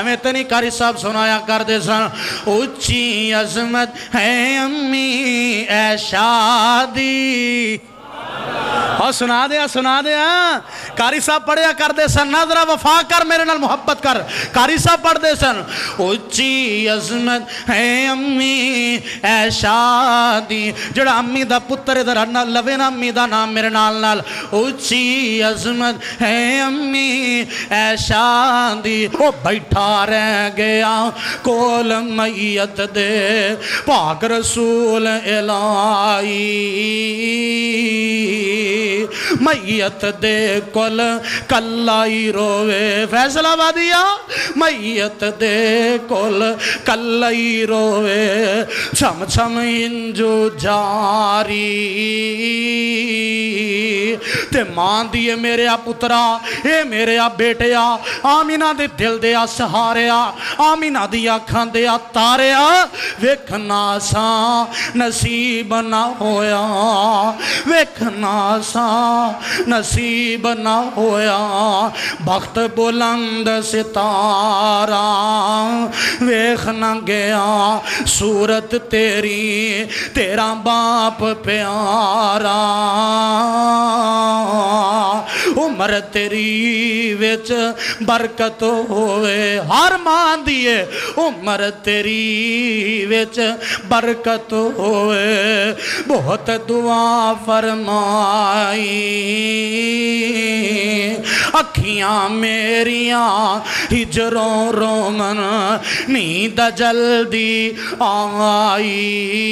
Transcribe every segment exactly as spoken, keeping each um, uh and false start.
ایویں تے نہیں कारी صاحب سنایا کر دے سن اچھی عظمت ہے امی اے شادی اور سنا دیا سنا دیا قاری صاحب پڑھیا کر دے سن ناظرہ وفا کر میرے نال محبت کر قاری صاحب پڑھ دے سن اچھی عظمت ہے امی اے شادی جڑا امی دا پتر ادھر لوے نا امی دا نام میرے نال نال اچھی عظمت ہے امی اے شادی او بیٹھا رہ گیا کول میت دے پاک رسول الہی میت دے کل کلائی روے فیصلہ بادیا میت دے کل کلائی روے چھم چھم انجو جاری تے مان دیئے میرے آ پترا اے میرے آ بیٹے آ آمینہ دے دل دے آ سہارے آ آمینہ دیا کھان دے آ تارے آ ویکھنا سا نصیب نہ ہویا ویکھنا سا نصیب نہ ہویا بخت بلند ستارہ ویکھ نہ گیا صورت تیری تیرا باپ پیارا عمر تیری وچ برکت ہوئے ہر مان دیئے عمر تیری وچ برکت ہوئے بہت دعا فرمائی اکھیاں میریاں ہجروں رومن نیند جلدی آئی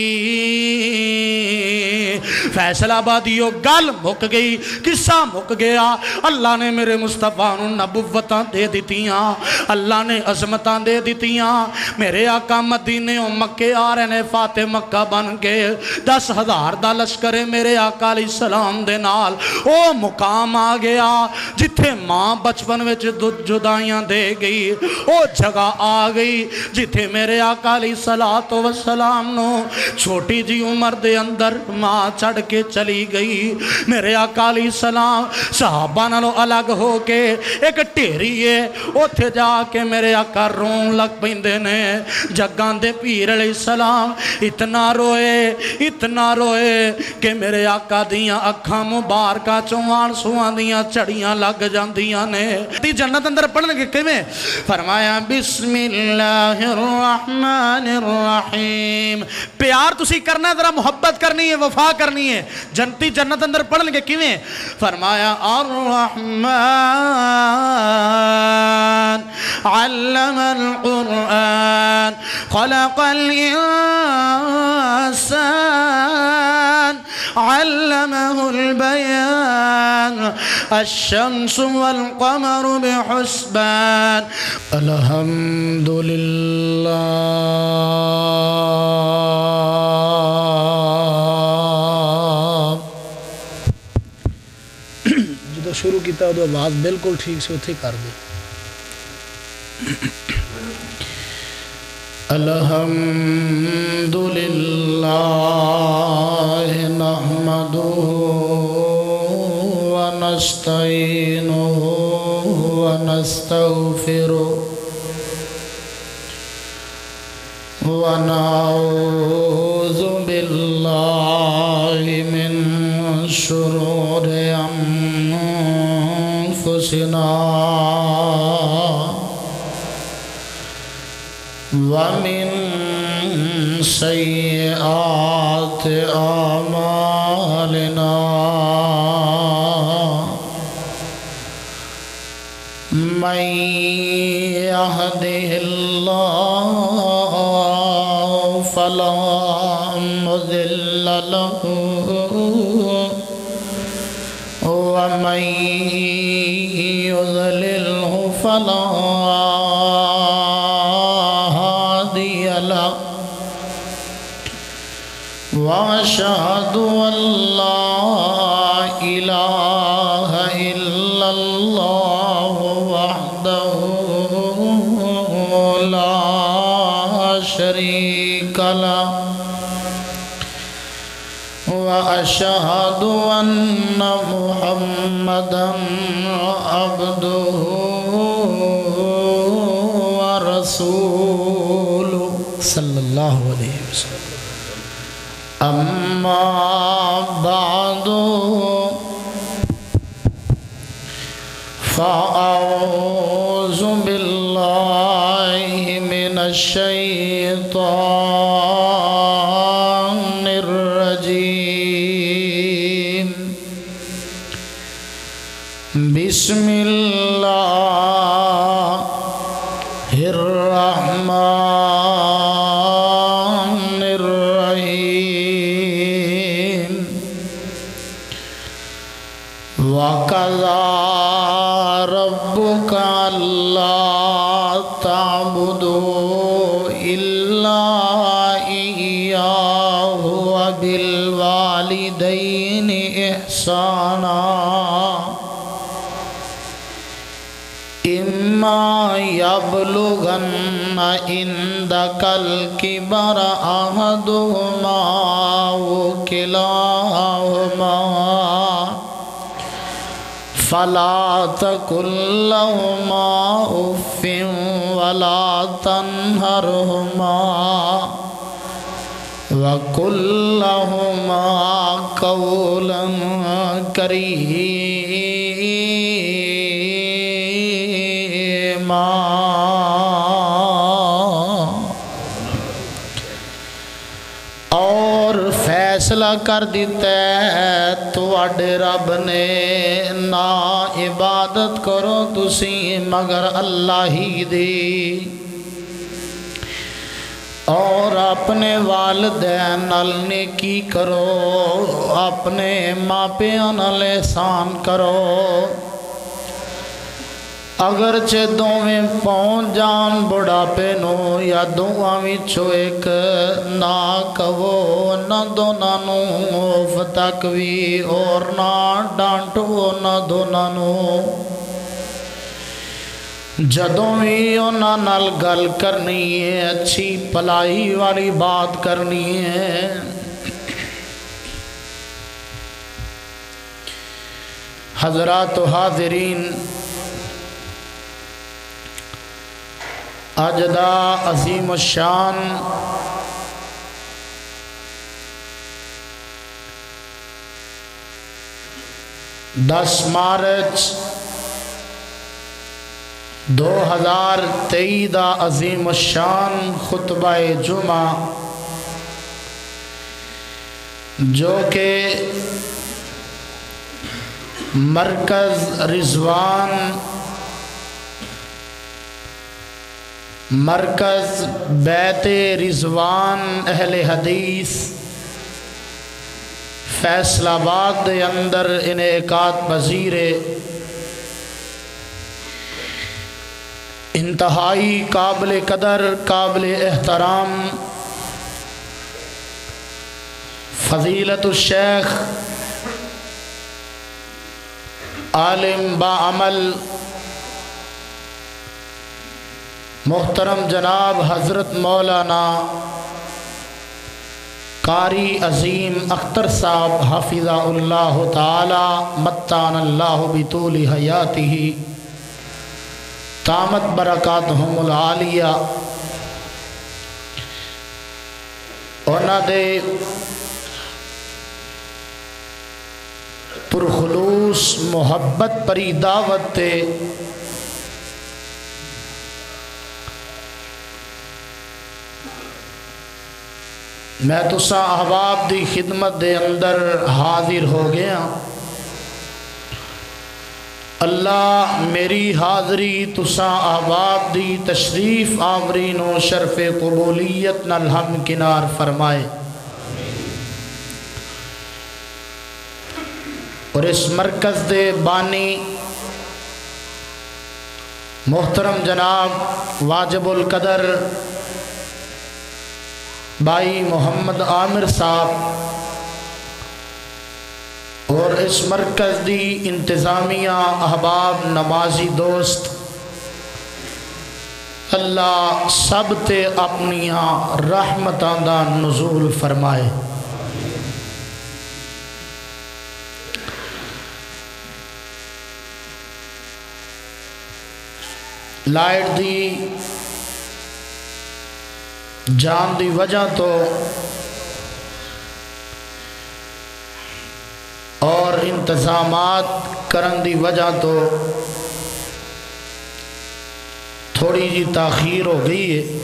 فیصلہ بادیو گل مک گئی قصہ مک گیا اللہ نے میرے مصطفیٰ نبوتاں دے دیتیاں اللہ نے عظمتاں دے دیتیاں میرے آقا مدینے و مکے آ رہے نے فاتح مکہ بن کے دس ہزار دا لشکرے میرے آقا علیہ السلام دے نال او مقام آ گیا جتھے ماں بچپن وچ جدائیاں دے گئی او جگہ آ گئی جتھے میرے آقا علیہ السلام نو چھوٹی جی عمر دے اندر ماں چڑھ کے چلی گئی میرے آقا علیہ السلام صحابہ نالو الگ ہو کے ایک ٹیری ہے اوتھے جا کے میرے آقا رون لگ پیندے نے جگان دے پیر علیہ السلام اتنا روئے اتنا روئے کہ میرے آقا دیاں اکھاں مبارکہ چوان سوان دیاں چڑیاں لگ جاندیاں نے تی جنت اندر پڑھنے کے کمیں فرمایا بسم اللہ الرحمن الرحیم پیار تسی کرنا ہے ذرا محبت کرنی ہے وفا کرنی ہے جنتی جنت اندر پڑھنے کے کمیں فرمایا الرحمن علم القرآن خلق الانسان علمه البيان الشمس والقمر بحسبان الحمد لله جدو شروع کیتا ہے تو آواز بالکل ٹھیک سے اتھے کر دے الحمد لله نحمده ونستعينه ونستغفره ونعوذ بالله من شرور أنفسنا ومن سيئات أعمالنا من يهده الله فلا مضل له ومن يضلله فلا وأشهد أن لا إله إلا الله وحده لا شريك له وأشهد أن محمدًا عبده ورسوله الرسول صلی اللہ علیہ وسلم اما بعد فاعوذ باللہ من الشیطان الرجیم بسم اللہ الرحمن الرحیم وَقَضَى رَبُّكَ أَلَّا تَعْبُدُوا إِلَّا إِيَّاهُ وَبِالْوَالِدَيْنِ إِحْسَانًا إِمَّا يَبْلُغَنَّ عِندَكَ الْكِبَرَ أَحَدُهُمَا أَوْ كِلَاهُمَا فَلَا تَقُل لَّهُمَا أُفٍّ وَلَا تَنْهَرْهُمَا وَقُل لَّهُمَا قَوْلًا كَرِيمًا۔ اور فیصلہ کر دیتا ہے تواڈے رب نے نا عبادت کرو تسی مگر اللہ ہی دی، اور اپنے والدین نال نیکی کرو، اپنے ماں پیو نال احسان کرو، اگرچہ دوویں پہنچ جان بڑھاپے نو یا دوواں وچوں ایک نہ کہو نہ دوناں نو اف تک وی اور نہ ڈانٹو نہ دوناں نو، جدوں وی انہاں نال گل کرنی ہے اچھی پلائی والی بات کرنی ہے۔ حضرات و حاضرین، اج دا عظیم الشان دس مارچ دو ہزار تئی دا عظیم الشان خطبہ جمعہ جو کہ مرکز رضوان مرکز بیت رضوان اہل حدیث فیصل آباد دے اندر انعقاد پذیر انتہائی قابل قدر قابل احترام فضیلت الشیخ عالم باعمل محترم جناب حضرت مولانا قاری عظیم اختر صاحب حافظہ اللہ تعالی متان اللہ بطول حیاتہ تامت برکاتہم العالیہ، انہاں دے پرخلوص محبت پری دعوت تے میں تساں احباب دی خدمت دے اندر حاضر ہو گیا۔ اللہ میری حاضری تساں احباب دی تشریف آورین و شرف قبولیت نال ہم کنار فرمائے، اور اس مرکز دے بانی محترم جناب واجب القدر بھائی محمد عامر صاحب اور اس مرکز دی انتظامیہ احباب نمازی دوست، اللہ سب تے اپنیاں رحمتاں دا نزول فرمائے۔ لائٹ دی جان دی وجہ تو اور انتظامات کرن دی وجہ تو تھوڑی جی تاخیر ہو گئی ہے۔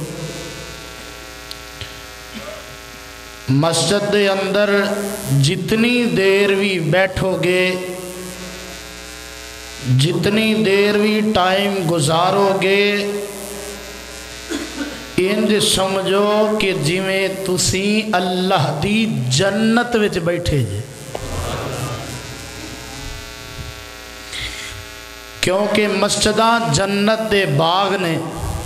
مسجد دے اندر جتنی دیر بھی بیٹھو گے، جتنی دیر بھی ٹائم گزارو گے، انج سمجھو کہ جویں تسی اللہ دی جنت وچ بیٹھے جے، کیونکہ مسجداں جنت دے باغ نے۔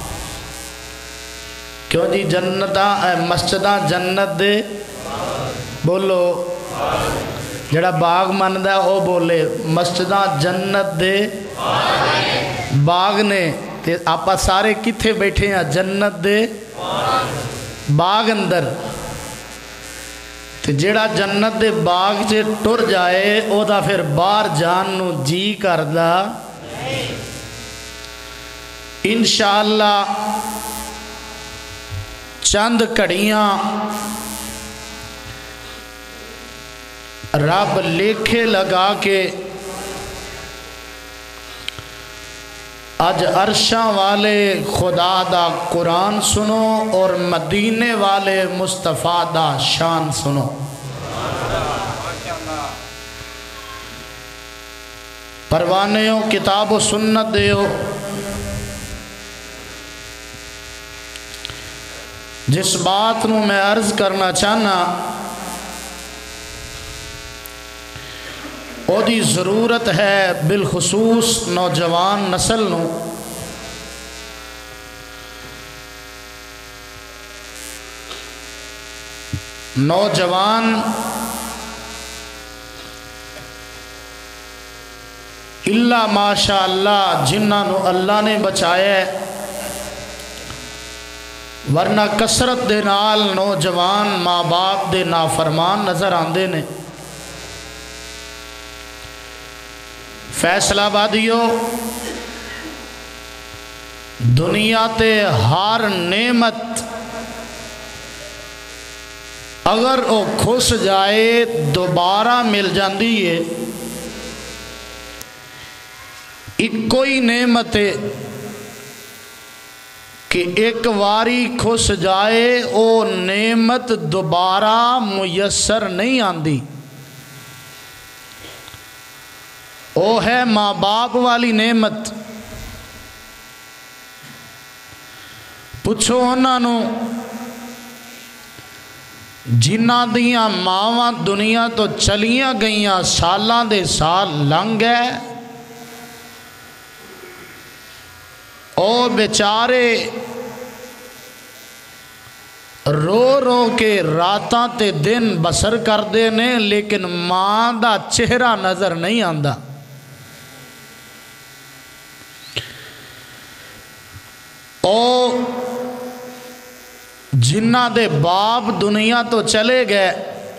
کیوں جی جنتاں مسجداں جنت دے بولو، جڑا باغ مندا ہے او بولے مسجداں جنت دے باغ نے۔ تے آپا سارے کتھے بیٹھے ہیں؟ جنت دے باغ اندر۔ تے جڑا جنت دے باغ سے ٹر جائے او دا پھر باہر جان نو جی کردا انشاءاللہ۔ چند گھڑیاں رب لیکھے لگا کے اج عرشاں والے خدا دا قرآن سنو اور مدینے والے مصطفیٰ دا شان سنو۔ پروانیوں کتاب و سنت دیو، جس بات نو میں عرض کرنا چاہنا او دی ضرورت ہے بالخصوص نوجوان نسل نو۔ نوجوان اللہ ماشاء اللہ جنہاں نو اللہ نے بچایا ہے، ورنہ کثرت دے نال نوجوان ماں باپ دے نافرمان نظر آندے نے۔ فیصلہ آبادیو، دنیا تے ہر نعمت اگر او کھس جائے دوبارہ مل جاندی ہے۔ ایک کوئی نعمت ہے کہ ایک واری کھس جائے او نعمت دوبارہ میسر نہیں آندی، او ہے ماں باپ والی نعمت۔ پوچھو انہاں نو جنہاں دیاں ماواں دنیا تو چلیاں گئیاں، سالاں دے سال لنگ گئے، او بیچارے رو رو کے راتاں تے دن بسر کر دے نے، لیکن ماں دا چہرہ نظر نہیں آندا۔ او جنہ دے باپ دنیا تو چلے گئے،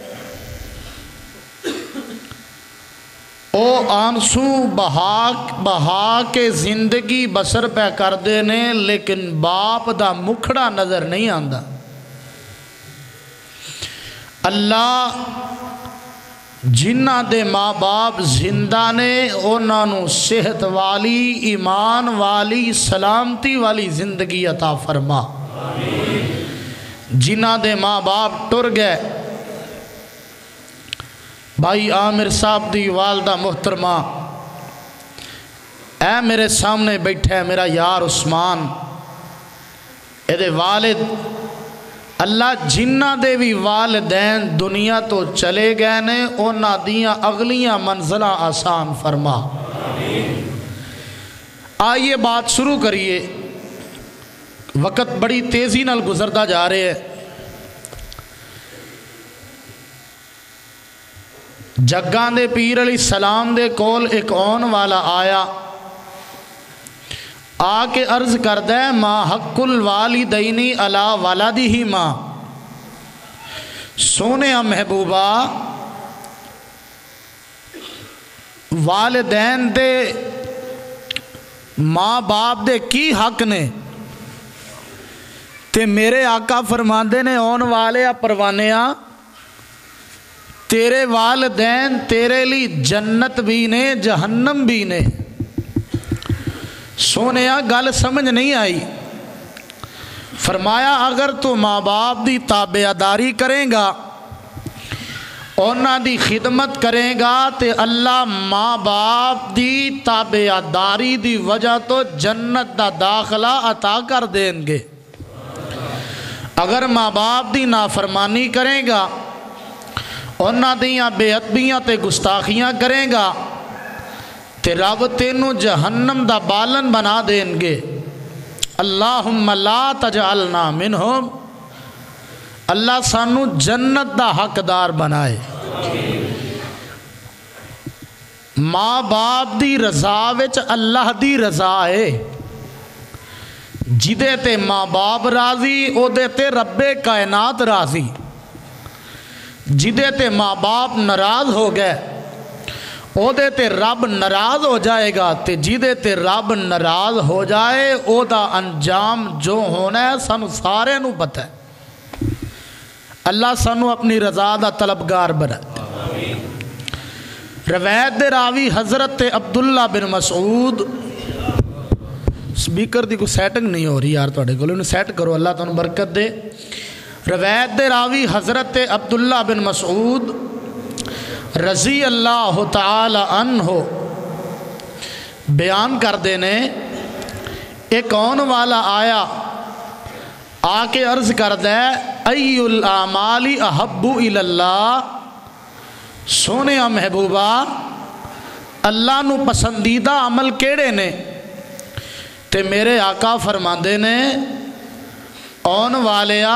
او آنسو بہا بہا کے زندگی بسر پہ کر دینے، لیکن باپ دا مکھڑا نظر نہیں آندا۔ اللہ جنہ دے ماں باپ زندہ نے انہاں نو صحت والی، ایمان والی، سلامتی والی زندگی عطا فرما۔ جنہ دے ماں باپ ٹر گئے، بھائی عامر صاحب دی والدہ محترمہ، اے میرے سامنے بیٹھا ہے میرا یار عثمان، اے دے والد اللہ جنہ دے بھی والدین دنیا تو چلے گئے نے، انہاں دیاں اگلیاں منزلہ آسان فرما۔ آئیے بات شروع کریے، وقت بڑی تیزی نال گزرتا جا رہے ہیں۔ جگاں دے پیر علیہ السلام دے کول ایک اون والا آیا، آ کے عرض کردہ ہے ما حق الوالدینی علی ولدہی ماں، سونے محبوبہ والدین دے ماں باپ دے کی حق نے؟ تے میرے آقا فرماندے نے آن والے پروانیا تیرے والدین تیرے لی جنت بھی نے جہنم بھی نے۔ سونیا گل سمجھ نہیں آئی۔ فرمایا اگر تو ماں باپ دی تابعداری کریں گا اونا دی خدمت کریں گا تے اللہ ماں باپ دی تابعداری دی وجہ تو جنت دا داخلہ عطا کر دیں گے۔ اگر ماں باپ دی نافرمانی کریں گا اونا دیاں بے ادبیاں تے گستاخیاں کریں گا تے رب تینوں جہنم دا بالن بنا دیں گے۔ اللہم لا تجعلنا منہم، اللہ سانو جنت دا حقدار بنائے۔ ماں باپ دی رضا وچ اللہ دی رضا ہے، جدے تے ماں باپ راضی او دے تے رب کائنات راضی، جدے تے ماں باپ ناراض ہو گئے او دے تے رب ناراض ہو جائے گا، تے جدے تے رب ناراض ہو جائے او دا انجام جو ہونا ہے سانو سارے نو پتہ ہے۔ اللہ سانو اپنی رضا دا طلبگار بنائے۔ روایت دے راوی حضرت عبداللہ بن مسعود، سپیکر دی کوئی سیٹنگ نہیں ہو رہی یار تواڈے کول، انہوں سیٹ کرو اللہ تانوں برکت دے۔ روایت دے راوی حضرت عبداللہ بن مسعود رضی اللہ تعالی عنہ بیان کر دینے ایک کون والا آیا آ کے عرض کر دے ای الاعمال احب اللہ، سونے محبوبہ اللہ نو پسندیدہ عمل کیڑے نے؟ تے میرے آقا فرماندے نے اون والیا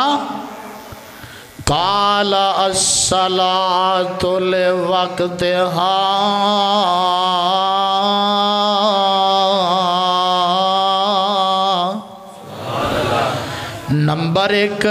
قال الصلاۃ لوقتہا، نمبر ایک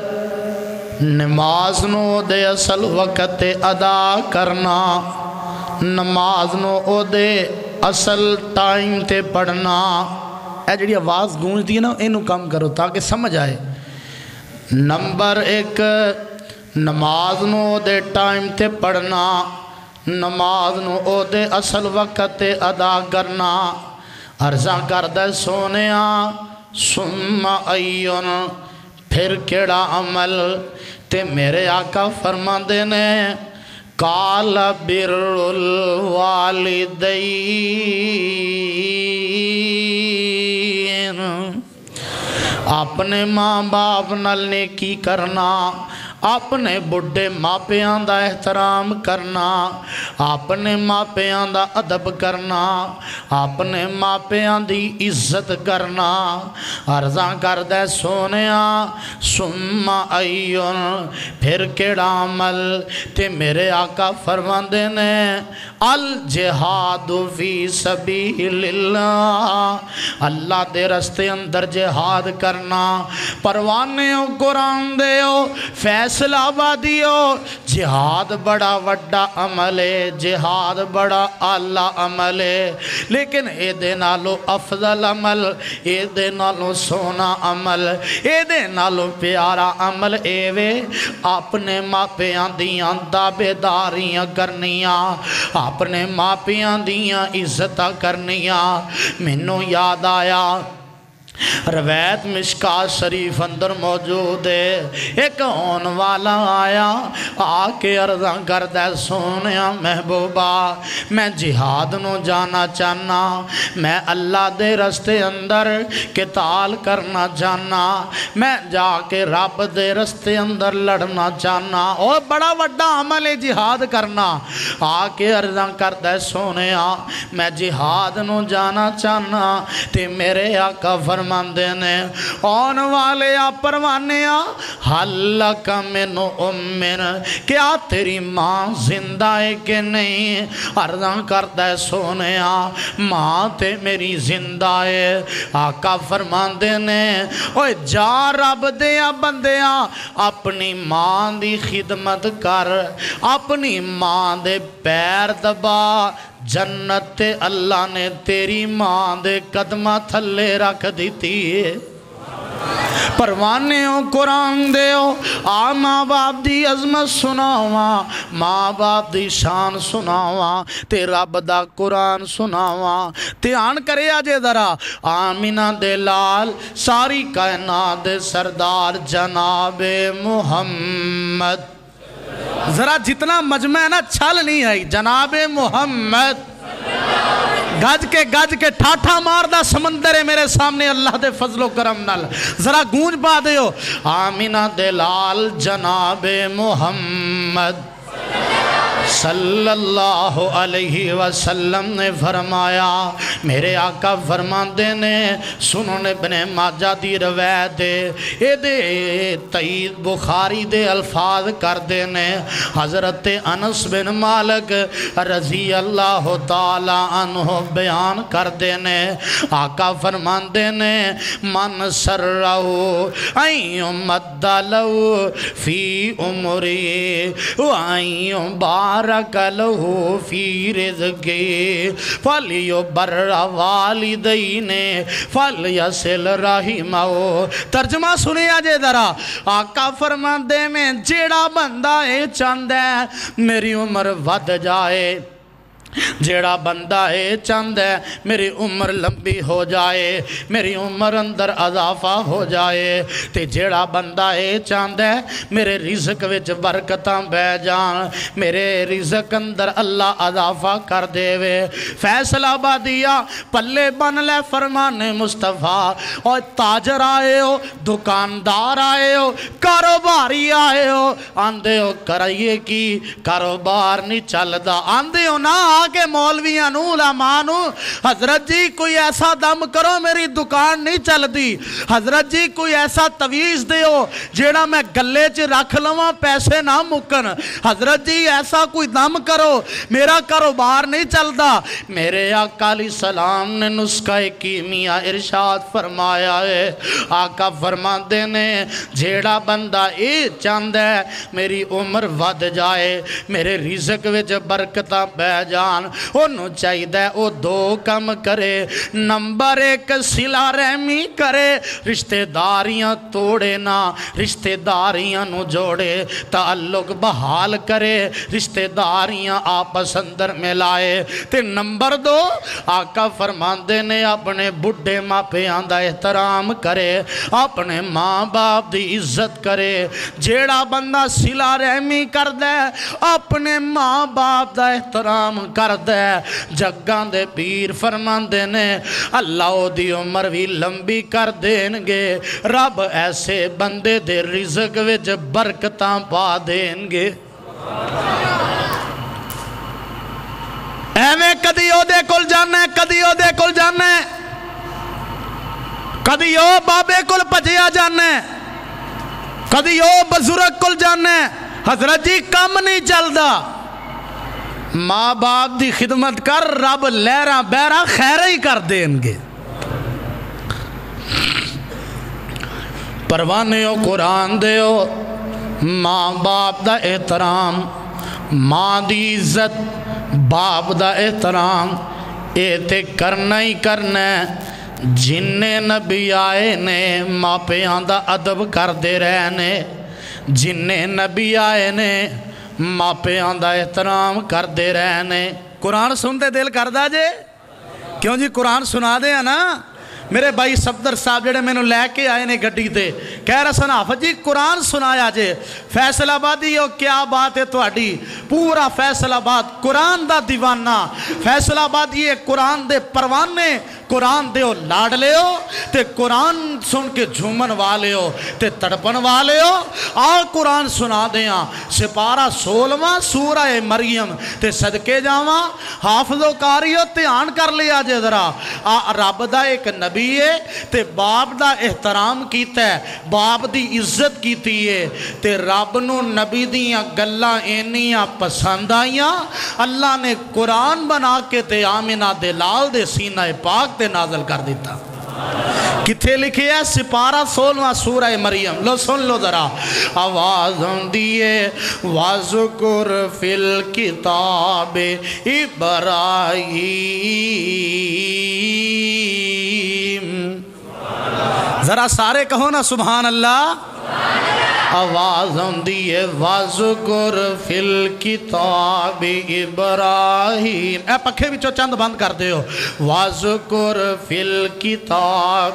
نماز نو دے اصل وقت ادا کرنا، نماز نو او دے اصل ٹائم تے پڑھنا۔ اے جڑی آواز گونج دی ہے نا اینو کم کرو تاکہ سمجھ آئے۔ نمبر ایک نماز نو دے ٹائم تے پڑھنا، نماز نو او دے اصل وقت تے ادا کرنا۔ عرضاں کردہ سونیا ثم ایون، پھر کیڑا عمل؟ تے میرے آقا فرماندے نے قال بر الوالدین، اپنے ماں باپ نال نیکی کرنا، اپنے بڑھے ماپیاں دا احترام کرنا، اپنے ماپیاں دا ادب کرنا، اپنے ماپیاں دی عزت کرنا۔ عرضاں کردہ سونیا ثم ایون، پھر کیڑا عمل؟ تے میرے آقا فرماندے نے الجہاد فی سبیل اللہ، اللہ دے رستے اندر جہاد کرنا۔ پروانیوں قرآن دیو فیصلہ آبادیو، جہاد بڑا وڈا عمل ہے، جہاد بڑا اعلیٰ عمل ہے، لیکن اے دے نالو افضل عمل، اے دے نالو سونا عمل، اے دے نالو پیارا عمل اے وے اپنے ماپیاں دیاں تابعداریاں کرنیاں، اپنے ماپیاں دیاں عزتاں کرنیاں۔ مینوں یاد آیا روایت مشکات شریف اندر موجود ہے، ایک ہون والا آیا آ کے عرضاں کردہ سونیا محبوبہ میں جہاد نو جانا چاہنا، میں اللہ دے رستے اندر قتال کرنا چاہنا، میں جا کے رب دے رستے اندر لڑنا چاہنا، اور بڑا وڈا عمل ہے جہاد کرنا۔ آ کے عرضاں کردہ سونیا میں جہاد نو جانا چاہنا، تے میرے آقا فرماندے نے آن والے پروانیا حلق من امن، کیا تیری ماں زندہ ہے کہ نہیں؟ عرضاں کردہ سونیا ماں تے میری زندہ ہے۔ آقا فرماندے نے اوے جا رب دیا بندیا اپنی ماں دی خدمت کر، اپنی ماں دے پیر دبا، جنت تے اللہ نے تیری ماں دے قدمہ تھلے رکھ دیتی ہے۔ پروانے ہو قرآن دے ہو آ ماں باپ دی عظمت سناواں ماں باپ دی شان سناواں تے رب دا قرآن سناواں دھیان کرے آجے ذرا آمینہ دے لال ساری کائنات دے سردار جناب محمد ذرا جتنا مجمع ہے نا چھل نہیں آئی جناب محمد گج کے گج کے ٹھاٹھا ماردہ سمندر ہے میرے سامنے اللہ دے فضل و کرم نال ذرا گونج پا دے ہو آمینہ دے لال جناب محمد صلی اللہ علیہ وسلم نے فرمایا میرے آقا فرماندے نے سنن ابن ماجہ دی روایت دے اے دے تئید بخاری دے الفاظ کر دے نے حضرت انس بن مالک رضی اللہ تعالی عنہ بیان کر دے نے آقا فرماندے نے من سر رہو این مدلو فی عمری وائیں بارک لہو فی رزقی فلیو بر والدین فلیسل رحمہو ترجمہ سنی آجے ذرا آقا فرماندے میں جیڑا بندہ اے چاند ہے میری عمر ود جائے جیڑا بندہ ہے چند ہے میری عمر لمبی ہو جائے میری عمر اندر اضافہ ہو جائے تے جیڑا بندہ ہے چند ہے میرے رزق وچ برکتاں بے جان میرے رزق اندر اللہ اضافہ کر دے وے فیصلہ بادیا پلے بن لے فرمان مصطفیٰ اور تاجر آئے ہو دکاندار آئے ہو کاروباری آئے ہو آندے ہو کرائیے کی کاروبار نہیں چل دا آندے ہو نا آگے مولویاں نو علماء نو حضرت جی کوئی ایسا دم کرو میری دکان نہیں چل دی حضرت جی کوئی ایسا تویز دے ہو جیڑا میں گلے چ رکھ لواں پیسے نہ مکن حضرت جی ایسا کوئی دم کرو میرا کاروبار نہیں چل دا میرے آقا علیہ السلام نے نسخہ کیمیا ارشاد فرمایا ہے آقا فرما دینے جیڑا بندہ اے چاند ہے میری عمر ود جائے میرے رزق وچ برکتاں بے جان انہوں چاہی دے او دو کم کرے نمبر ایک صلہ رحمی کرے رشتہ داریاں توڑے نا رشتہ داریاں نو جوڑے تعلق بحال کرے رشتہ داریاں آپس اندر ملائے تے نمبر دو آقا فرماندے نے اپنے بڑھے ماں پہ آندہ احترام کرے اپنے ماں باپ دی عزت کرے جیڑا بندہ صلہ رحمی کر دے اپنے ماں باپ دا احترام کر دے جگان دے پیر فرماندے نے اللہ دی عمر بھی لمبی کر دیں گے رب ایسے بندے دے رزق وچ برکتاں پا دیں گے ایویں کدی او دے کل جانا ہے کدی او دے کل جانا ہے کدی او بابے کل پجیا جانا ہے کدی او بزرگ کل جانا ہے حضرت جی کم نہیں چل دا ماں باپ دی خدمت کر رب لیرہ بیرہ خیر ہی کر دیں گے پروانے ہو قرآن دے ہو ماں باپ دا احترام ماں دی عزت باپ دا احترام اے تے کرنا ہی کرنا ہے جننے نبی آئے نے ماں پہ آندہ ادب کر دے رہنے جننے نبی آئے نے ماں پہ آندہ احترام کر دے رہنے قرآن سنتے دل کر دا جے کیوں جی قرآن سنا دے ہیں نا میرے بھائی صفدر صاحب جڑے میں نے لے کے آئے نے گھڑی تے کہہ رہا سنا حافظ جی قرآن سنایا جے فیصل آبادی ہو کیا بات ہے تو اڈی پورا فیصل آباد قرآن دا دیوانہ فیصل آبادی ہے قرآن دے پروانے قرآن دے ہو لاڈ لے ہو تے قرآن سن کے جھومن والے ہو تے تڑپن والے ہو آ قرآن سنا دیاں سپارہ سولواں سورہ مریم تے صدقے جاواں حافظ و قاری ہو تیان کر لیا جے ذرا رب دا ایک نبی ہے تے باپ دا احترام کیتا ہے باپ دی عزت کیتی ہے تے رب نو نبی دیاں گلاں اینیاں پسند آئیاں اللہ نے قرآن بنا کے تے آمینہ دے لال دے سینہ پاک تے نازل کر دیتا کتھے لکھے ہے سپارہ سولواں سورہ مریم لو سن لو ذرا آواز دیئے وَذْكُرْ فِي الْكِتَابِ ابراہیم ذرا سارے کہو نا سبحان اللہ. آواز آندی ہے وَذْكُرْ فِي الْكِتَابِ ابراہیم. اے پکھے بچوں چند بند کر دے ہو. وَذْكُرْ فِي الْكِتَابِ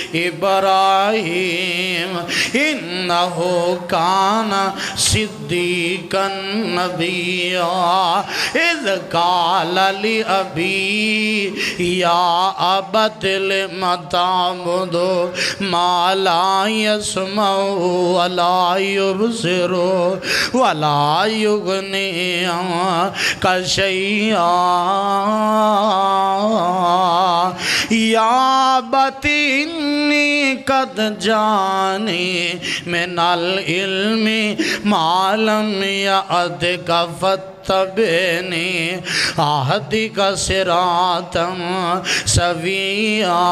ابراہیم اِنَّهُ كَانَ صِدِّيقًا نَبِيًّا اِذْ قَالَ لِأَبِيهِ يَا أَبَتِ لِمَ تَعْبُدُ مَا لَا يَسْمَعُ وَلَا يُبْصِرُ وَلَا يُغْنِي عَنكَ شَيْئًا يَا أَبَتِ إِنِّي قَدْ جَاءَنِي مِنَ الْعِلْمِ مَا لَمْ يَأْتِكَ فَاتَّبِعْنِي أَهْدِكَ صِرَاطًا سَوِيًّا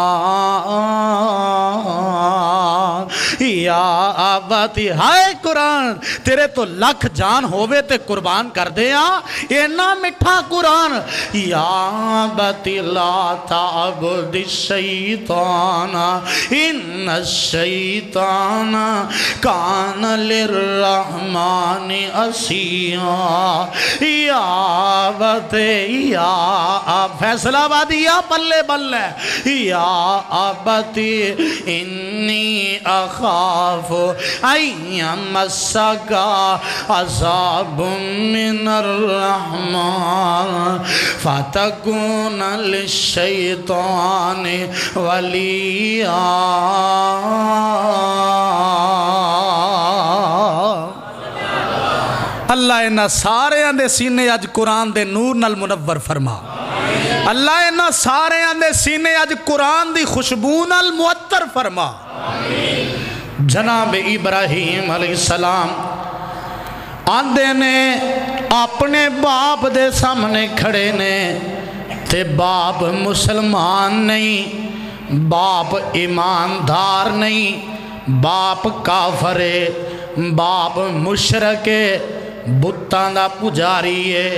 یا آباتی. ہائے قرآن تیرے تو لکھ جان ہووے تے قربان کر دے ہاں اینا مٹھا قرآن. یا آباتی لا تعبد الشیطان ان الشیطان کان للرحمن عصیا. یا آباتی یا فیصلہ آبادی یا پلے بلے. یا آباتی انی اخاف این مسک عذاب من الرحمن فتکون للشیطان ولیا. اللہ انہا سارے اندے سینے اج قرآن دے نور نال منور فرما. اللہ انہا سارے اندے سینے اج قرآن دی خوشبو نال معطر فرما. جناب ابراہیم علیہ السلام آندے نے اپنے باپ دے سامنے کھڑے نے تے باپ مسلمان نہیں، باپ ایماندار نہیں، باپ کافر ہے، باپ مشرک ہے، بتاں دا پجاری ہے،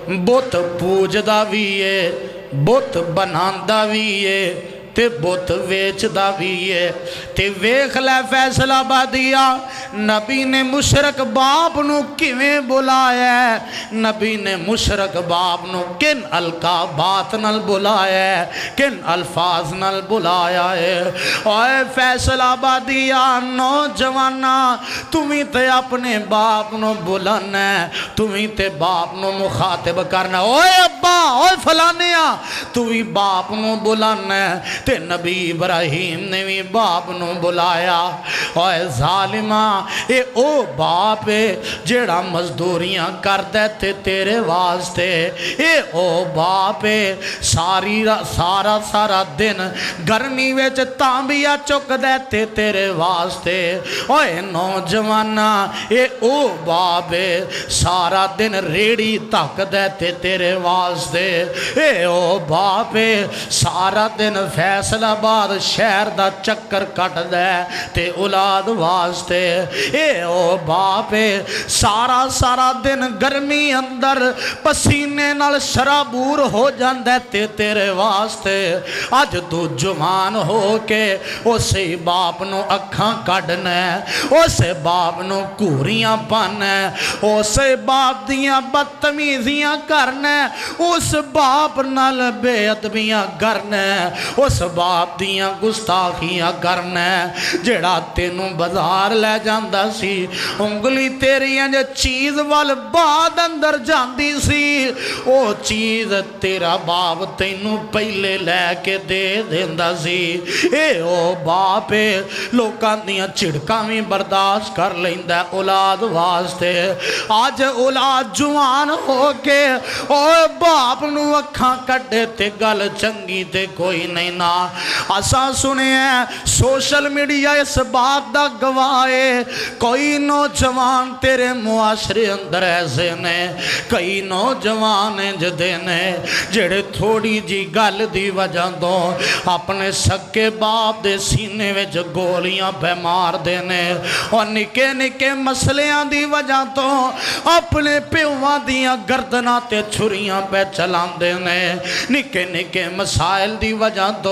بت پوجدا بھی ہے، بت بناندا بھی ہے تے بت ویچ دا بھی ہے. تے ویکھ لے فیصلہ بادیا نبی نے مشرک باپ نو کیویں بلایا ہے. نبی نے مشرک باپ نو کن القابات نال بلایا ہے، کن الفاظ نال بلایا ہے. اوے فیصلہ بادیا نوجوانا تمہیں تے اپنے باپ نو بلانا ہے، تمہیں تے باپ نو مخاطب کرنا. اوے ابا اوے فلانیا تمہیں باپ نو بلانا ہے. تے نبی ابراہیم نے بھی باپ نو بلایا. اوے ظالمہ اے او باپ ہے جیڑا مزدوریاں کر دیتے تیرے واسطے. اے او باپ ہے ساری سارا سارا دن گرمی ویچ تانبیا چک دیتے تیرے واسطے. اوے نوجوانہ اے او باپ ہے سارا دن ریڑی تک دیتے تیرے واسطے. اے او باپ ہے سارا دن فیصلہ آباد شہر دا چکر کٹ دے تے اولاد واسطے. اے او باپ سارا سارا دن گرمی اندر پسینے نال شرابور ہو جاندے تے تیرے واسطے. اج تو جوان ہو کے اسے باپ نو اکھاں کڈنا، اسے باپ نو کوریاں پانا، اسے باپ دیاں بدتمیزیاں کرنا، اس باپ نال بے ادبیاں کرنا، اس باپ دیاں گستاخیاں کرنا جڑا تینوں بازار لے جاندہ سی انگلی تیریاں جو چیز وال بعد اندر جاندی سی او چیز تیرا باپ تینوں پہلے لے کے دے دیندہ سی. اے او باپ لوکاں دیاں چڑکاں بھی برداشت کر لیندہ اولاد واسطے. آج اولاد جوان ہو کے او باپ نو اکھاں کڈے تے گل چنگی تے کوئی نہیں نا. اساں سنے ہیں سوشل میڈیا اس بات دا گواہے کوئی نوجوان تیرے معاشرے اندر ایسے نے، کئی نوجوان جدے نے جڑے تھوڑی جی گل دی وجہ دو اپنے سکے باپ دے سینے وچ گولیاں پہ مار دینے اور نکے نکے مسلیاں دی وجہ تو اپنے پیوان دیاں گردناں تے چھریاں پہ چلان دینے، نکے نکے مسائل دی وجہ دو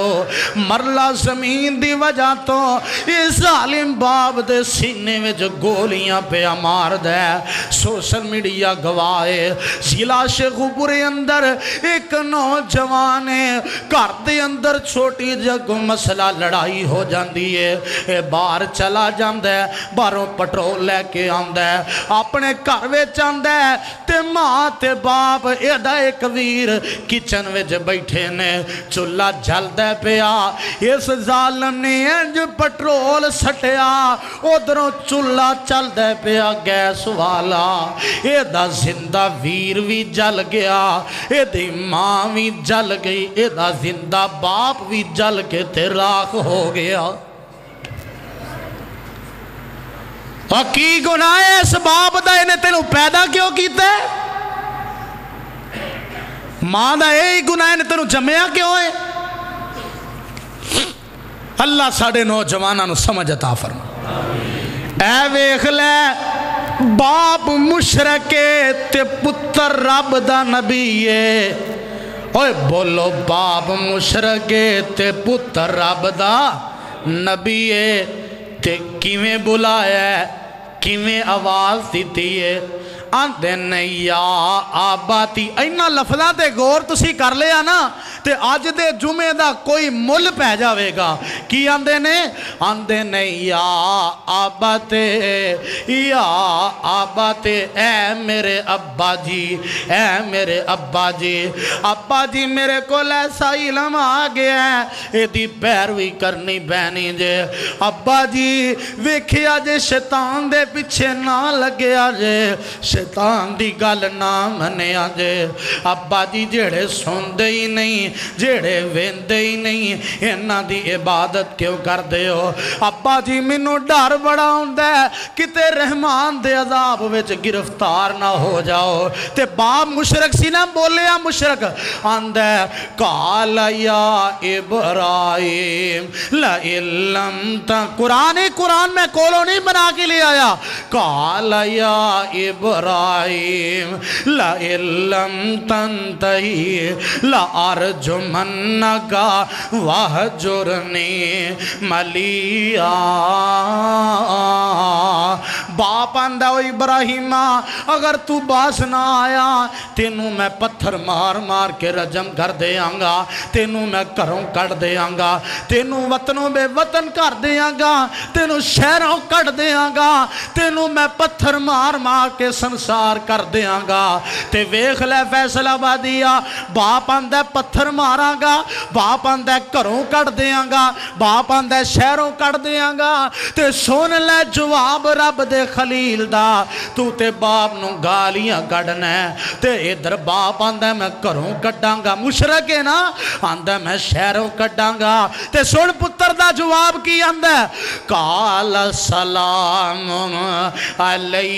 مرلا زمین دی وجہ تو یہ ظالم باپ دے سینے میں جو گولیاں پہ مار دے سوشل میڈیا گواہے ضلع شیخوپور اندر ایک نوجوان ہے گھر دے اندر چھوٹی جگ مسئلہ لڑائی ہو جاندی ہے اے باہر چلا جاندہ ہے باہروں پٹرول لے کے آندہ ہے اپنے گھر وچ آندہ ہے تے ماں تے باپ ایدہ ایک ویر کچن وچ بیٹھے نے چولہا جلدہ پیا اس ظالم نے انج پٹرول سٹیا ادھروں چولہا چلدہ پیا گیس والا ایدہ زندہ ویر بھی جل گیا ایدی ماں بھی جل گئی ایدہ زندہ باپ بھی جل کے تے راکھ ہو گیا اور کی گناہ ہے اس باپ دا انہیں تینوں پیدا کیوں کیتا ہے ماں دا اے گناہ انہیں تینوں جمعہ کیوں ہے اللہ ساڑھے نوجوانہ نو سمجھ عطا فرما اے ویکھ لے باپ مشرکے تے پتر رب دا نبی ہے اوہ بولو باپ مشرکے تے پتر رب دا نبی ہے تے کیویں بلایا ہے کیویں آواز دیتی ہے آندے نہیں یا آباتی اینا لفظہ تے غور تسی کر لیا نا تے آج دے جمعہ دا کوئی مل پہ جاوے گا کی آندے نے آندے نہیں یا آباتے یا آباتے اے میرے ابا جی اے میرے ابا جی ابا جی میرے کو ایسا علم آ گیا ہے اے دی پیروی کرنی بہنی جے ابا جی ویکھیا جے شیطان دے پیچھے نہ لگیا جے شیطان دی گل نہ منیا جے ابا جی جیڑے سوندے ہی نہیں جیڑے ویندے ہی نہیں انہاں دی عبادت کیوں کر دے ہو ابا جی منو ڈر بڑا ہوندہ ہے کتے رحمان دے عذاب وچ گرفتار نہ ہو جاؤ تے باپ مشرک سی نہ بولیا مشرک آندہ ہے قال یا ابراہیم لَإِلَّمْ تَنْ قرآن قرآن میں کولو نہیں بنا کے لے آیا قال یا ابراہیم لَإِلَّمْ تَنْتَهِ لَأَرْجُمَنَّكَ وَهْجُرْنِي مَلِيًّا باپ آندہ و ابراہیم اگر تو باس نہ آیا تینوں میں پتھر مار مار کے رجم کر دے آنگا تینوں میں کروں کٹ دے آنگا تینوں وطنوں بے وطن کر دے آنگا تینوں شہروں کٹ دے آنگا تینوں میں پتھر مار مار کے سنسار کر دے آنگا تے ویخ لے فیصلہ بادیا باپ آندہ پتھر مارا گا باپ آندہ کروں کٹ دے آنگا باپ آندہ شہروں کٹ دے آنگا تے سن لے جواب رب دے خلیل دا تو تے باپ نو گالیاں کڑنا ہے تے ادھر باپ آندہ میں کروں کٹاں گا مشرک ہے نا آندہ میں شہروں کٹاں گا تے سن پتر دا جواب کی آندہ قال سلام علیک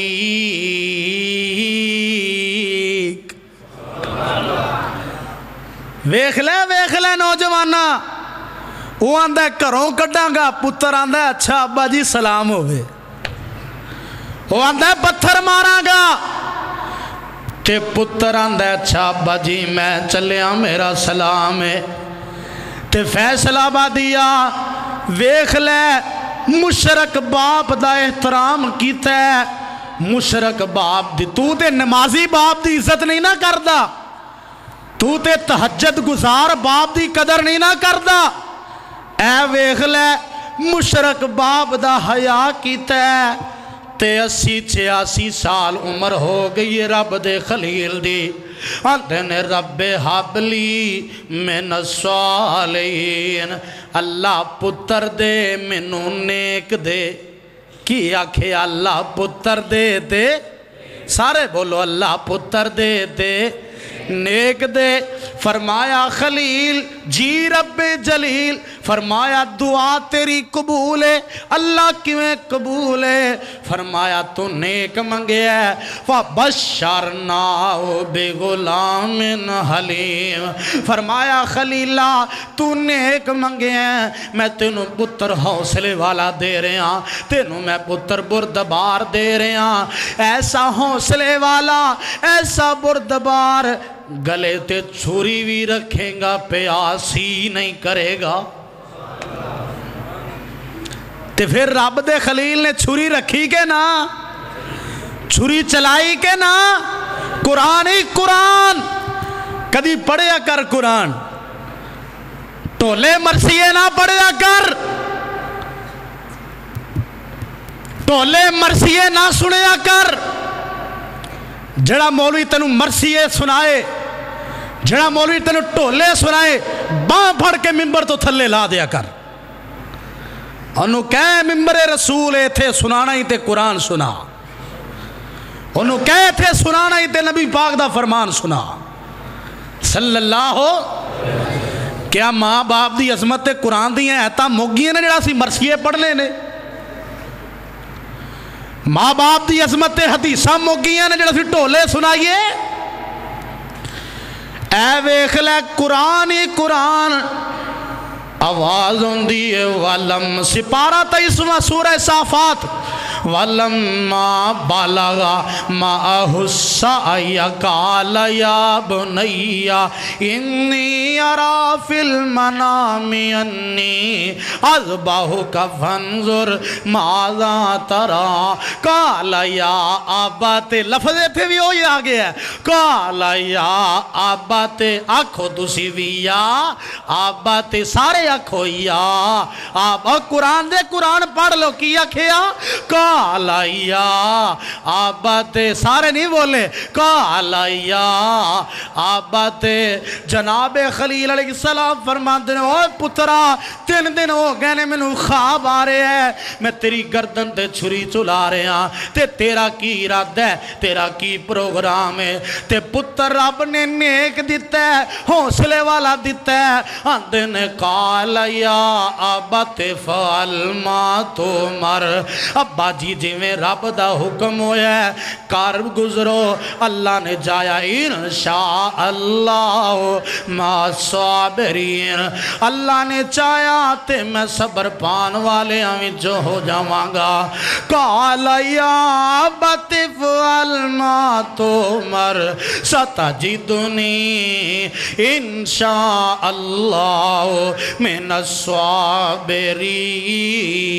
ویکھ لے ویکھ لے نوجوانہ وہ آندہ کروں کٹاں گا پتر آندہ اچھا ابا جی سلام ہوئے وہ آندہ پتھر مارا گا تے پتر آندہ اچھا ابا جی میں چلیا میرا سلام ہے تے فیصلہ بادیا ویکھ لے مشرک باپ دا احترام کیتا ہے مشرک باپ دی تو تے نمازی باپ دی عزت نہیں نہ کردہ تو تے تہجد گزار باپ دی قدر نہیں نہ کردہ اے ویکھ لے مشرک باپ دا حیا کیتا ہے تے اسی چھیاسی سال عمر ہو گئی رب دے خلیل دی آندھن رب حبلی من الصالحین اللہ پتر دے منو نیک دے کی آکھے اللہ پتر دے دے سارے بولو اللہ پتر دے دے نیک دے فرمایا خلیل جی رب جلیل فرمایا دعا تیری قبول ہے اللہ کیویں قبول ہے فرمایا تو نیک منگے ہے فَبَشَّرْنَاهُ بِغُلَامٍ حَلِيمٍ فرمایا خلیلہ تو نیک منگے ہیں میں تینوں پتر حوصلے والا دے رہے ہیں تینوں میں پتر بردبار دے رہے ہیں ایسا حوصلے والا ایسا بردبار گلے تے چھری بھی رکھے گا پیاسی نہیں کرے گا۔ تے پھر رب دے خلیل نے چھری رکھی کے نا، چھری چلائی کے نا، قرآن ہی قرآن کدی پڑھیا کر، قرآن ٹولے مرثیے نہ پڑھیا کر، ٹولے مرثیے نہ سنیا کر۔ جڑا مولوی تینوں مرثیے سنائے، جڑا مولوی تینوں ٹولے سنائے، باں پھڑ کے ممبر تو تھلے لا دیا کر۔ انہوں کہے ممبر رسول تھے سنانا ہی تے قرآن سنا، انہوں کہے تھے سنانا ہی تے نبی پاک دا فرمان سنا صلی اللہ ہو۔ کیا ماں باپ دی عظمت تے قرآن دی ہیں ایتا موگیاں نے جڑا سی مرثیے پڑھنے نے؟ ماں باپ دی عظمت تے حدیثہ موگیاں نے جڑا سی ٹولے سنائیے؟ اے ویکھ لے قرآن ہی قرآن آواز ہوندی ہے۔ وَلَمْ سپارہ تیئیسواں سورہ صافات، وَلَمَّا بَلَغَ مَعَهُ السَّعْيَ قَالَ يَا بُنَيَّ إِنِّي أَرَىٰ فِي الْمَنَامِ أَنِّي أَذْبَحُكَ فَانظُرْ مَاذَا تَرَىٰ قَالَ يَا أَبَتِ، لفظ پہ بھی ہوئی آگے ہے، قَالَ يَا أَبَتِ، آنکھو دوسی بھی یا آبت، سارے آنکھو یا آب، اور قرآن دے قرآن پڑھ لو کیا کھیا، قَالَ يَا آبت، سارے نہیں بولے، قَالَ يَا آبت۔ جناب خلیل علیہ السلام فرماتے ہیں اوہ پترا تین دن ہو گئے نے میں نو خواب آ رہے ہیں، میں تیری گردن تے چھری چلا رہے ہیں، تے تیرا کی ارادہ ہے، تیرا کی پروگرام ہے؟ تے پتر رب نے نیک دیتا ہے، حوصلے والا دیتا ہے۔ آندے نے قَالَ يَا آبَتِ فَعَلْ مَا تُؤْمَرُ، ابا جی جی میں رب دا حکم ہویا ہے کار گزرو۔ اللہ نے جایا انشاء اللہ ما صابرین، اللہ نے چاہیا تے میں صبر پان والے ہمیں جو ہو جاواں گا۔ قَالَ يَا آبَتِ فَعَلْ مَا تُؤْمَرُ سَتَجِدُنِي انشاء اللہ من الصابرین۔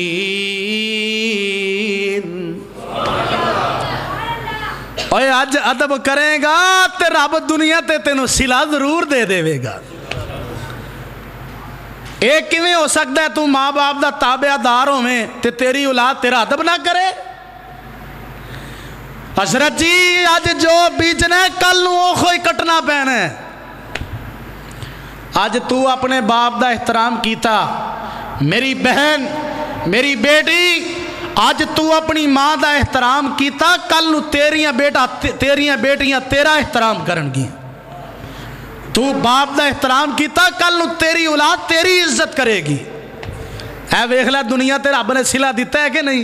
اوہ آج ادب کریں گا تے رب دنیا تے تینوں صلہ ضرور دے دے گا۔ ایک کیویں ہو سکتا ہے تو ماں باپ دا تابع دار ہوویں تے تیری اولاد تیرا ادب نہ کرے؟ حضرت جی آج جو بیجنا ہے کل نو اوکھو ہی کٹنا پینا ہے۔ آج تو اپنے باپ دا احترام کیتا، میری بہن میری بیٹی، آج تو اپنی ماں دا احترام کیتا، کل نو تیریاں بیٹا تیریاں بیٹیاں تیرا احترام کرن گی۔ تو باپ دا احترام کیتا، کل نو تیری اولاد تیری عزت کرے گی۔ اے ویکھ لے دنیا تے رب نے صلہ دیتا ہے کہ نہیں؟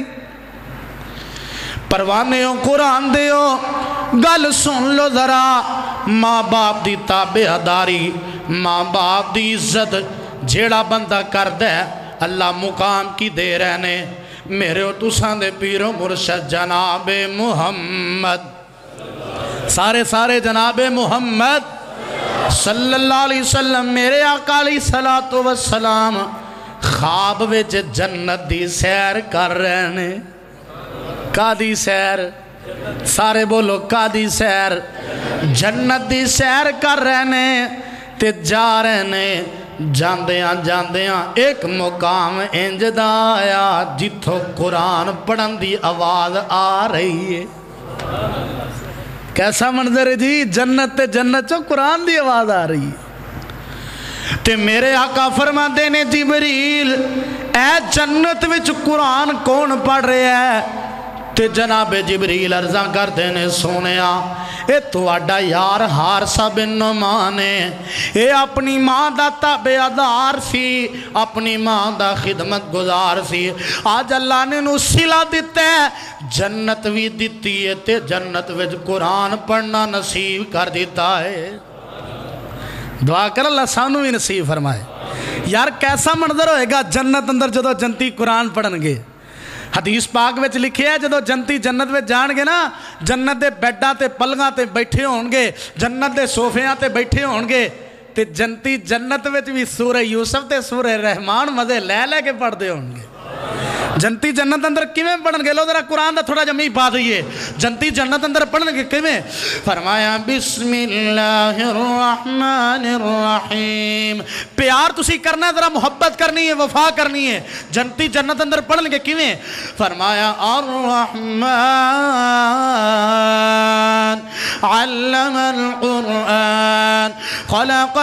پروانے ہو قرآن دے ہو، گل سن لو ذرا، ماں باپ دی تابع داری، ماں باپ دی عزت جیڑا بندہ کر دے اللہ مقام کی دے رہنے۔ میرے و تساں دے پیر و مرشد جناب محمد، سارے سارے جناب محمد صلی اللہ علیہ وسلم، میرے آقا علیہ السلام خواب وچ جنت دی سیر کر رہے نے۔ کا دی سیر؟ سارے بولو کا دی سیر؟ جنت دی سیر کر رہے نے تے جا رہے نے۔ جاندیاں جاندیاں ایک مقام انج دا آیا جتھوں قرآن پڑھن دی آواز آ رہی ہے۔ کیسا منظر ہے جی؟ جنت تے جنت چو قرآن دی آواز آ رہی ہے۔ تے میرے آقا فرماتے نے جبریل اے جنت وچ قرآن کون پڑھ رہے ہے؟ تے جناب جبریل عرضاں کر دینے سونیا اے تو اڈا یار حارثہ بن نعمان ہے، اے اپنی ماں دا تابع دار سی، اپنی ماں دا خدمت گزار سی۔ آج اللہ نے نو صلہ دیتا ہے، جنت بھی دیتی ہے تے جنت وچ قرآن پڑھنا نصیب کر دیتا ہے۔ دعا کر اللہ سانو بھی نصیب فرمائے۔ یار کیسا منظر ہوئے گا جنت اندر جدو جنتی قرآن پڑھن گے؟ حدیث پاک وچ لکھیا ہے جدو جنتی جنت وچ جان گے نا جنت دے بیڈاں تے پلنگاں تے بیٹھے ہون گے جنت دے صوفیاں تے بیٹھے ہون گے تے جنتی جنت وچ بھی سورہ یوسف تے سورہ رحمان مزے لے لے کے پڑھ دے ہون گے جنتی جنت اندر کیویں پڑھن گے لو ذرا قرآن دا تھوڑا جمی پا دئیے جنتی جنت اندر پڑھن گے کیویں فرمایا بسم اللہ الرحمن الرحیم پیار تسی کرنا ذرا محبت کرنی ہے وفا کرنی ہے جنتی جنت اندر پڑھن گے کیویں فرمایا الرحمن علم القرآن خلق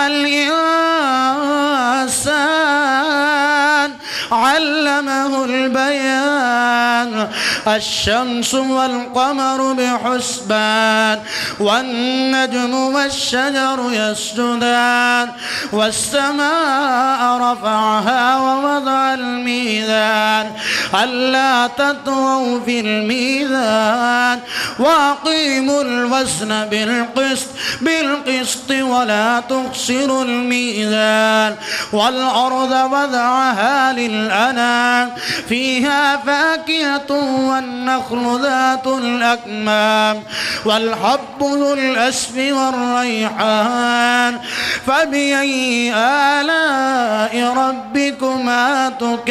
الانسان علمه البيان الشمس والقمر بحسبان والنجم والشجر يسجدان والسماء رفعها ووضع الميزان ألا تطغوا في الميزان وأقيموا الوزن بالقسط بالقسط ولا تخسروا الميزان والأرض وضعها للأنام فيها فاكهة والنخل ذات الأكمام والحب ذو الأسف والريحان فبأي آلاء ربكما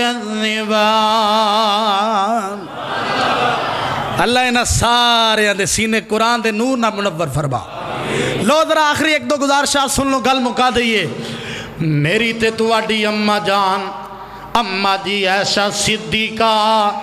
تكذبان اللہ انہا سارے اندے سینے قرآن دے نور نہ منور فرما لو ذرا آخری ایک دو گزارشات سن لو گل مکا دئیے میری تے تواڈی اماں جان اماں جی ایسا صدیقہ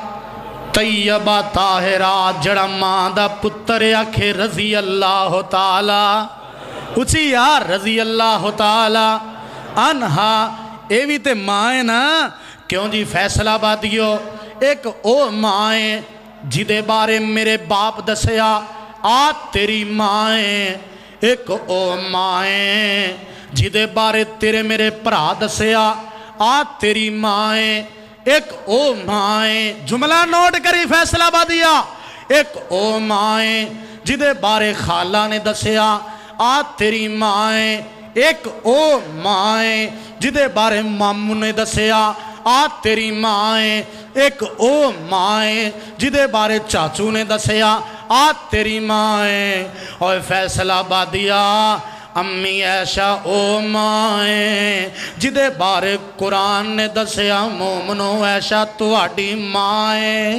طیبہ طاہرہ جڑا ماں دا پتر آکھے رضی اللہ تعالی اچھی یار رضی اللہ تعالی انہا اے بھی تے مائیں نا کیوں جی فیصلہ بادیو ایک او مائیں جدے بارے میرے باپ دسیا آ تیری مائیں ایک او مائیں جدے بارے تیرے میرے پرا دسیا آ تیری مائیں ایک او مائیں جملہ نوٹ کری فیصلہ بادیا ایک او مائیں جدے بارے خالہ نے دسیا آ تیری مائیں ایک او مائیں جدے بارے ماموں نے دسیا آ تیری مائیں ایک او مائیں جدے بارے چاچو نے دسیا آ تیری مائیں اور فیصلہ بادیا امی ایشا او مائیں جدے بارے قرآن نے دسیا مومنو ایشا تواڈی مائیں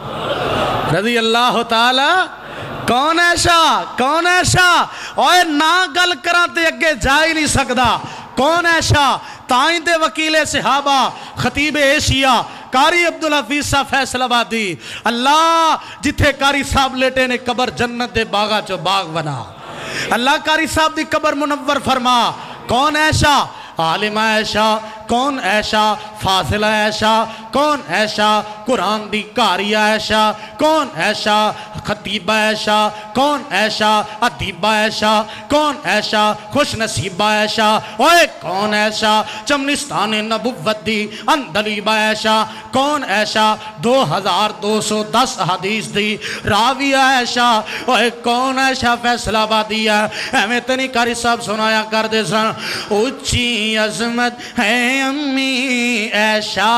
رضی اللہ تعالی کون ایشا کون ایشا اور نا گل کراتے اگے جا ہی نہیں سکدا کون ایشا تائیں دے وکیل صحابہ خطیب ایشیا کاری عبدالحفیظ صاحب فیصلہ بادی اللہ جتھے کاری صاحب لیٹے نے قبر جنت دے باغا چو باغ بنا اللہ کاری صاحب دی قبر منور فرما کون ایشا عالم ایشا کون ایشا فاضل ایشا کون ایشا قرآن دی کاری ایشا کون ایشا خطیبہ ایشا کون ایشا ادیبہ ایشا کون ایشا خوش نصیبہ ایشا اوے کون ایشا چمنستان نبوت دی اندلیبہ ایشا کون ایشا دو ہزار دو سو دس حدیث دی راوی ایشا اوے کون ایشا فیصلہ بادی ہے اہمیں تنی کاری صاحب سنایا کر دے سن اچھی عظمت ہے امی ایشا